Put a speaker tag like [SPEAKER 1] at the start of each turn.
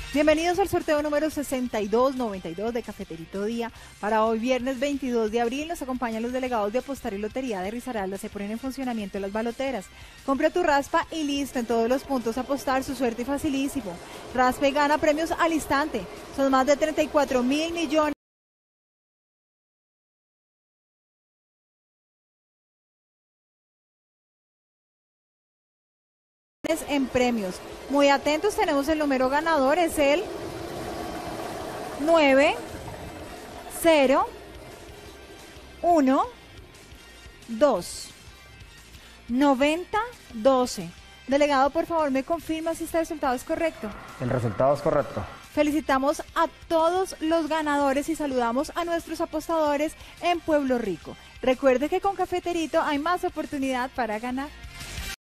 [SPEAKER 1] Bienvenidos al sorteo número 6292 de Cafeterito Día. Para hoy, viernes 22 de abril, nos acompañan los delegados de Apostar y Lotería de Risaralda. Se ponen en funcionamiento las baloteras. Compra tu raspa y listo, en todos los puntos Apostar, su suerte y facilísimo. Raspa y gana premios al instante. Son más de 34.000 millones. En premios. Muy atentos, tenemos el número ganador, es el 9 0 1 2 90 12. Delegado, por favor, me confirma si este resultado es correcto.
[SPEAKER 2] El resultado es correcto.
[SPEAKER 1] Felicitamos a todos los ganadores y saludamos a nuestros apostadores en Pueblo Rico. Recuerde que con Cafeterito hay más oportunidad para ganar.